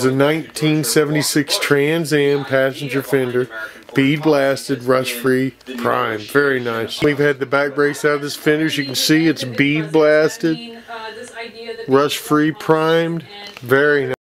is a 1976 Trans Am passenger fender, bead blasted, rust free, primed. Very nice. We've had the back brace out of this fender. As you can see, it's bead blasted, rust free, primed. Very nice.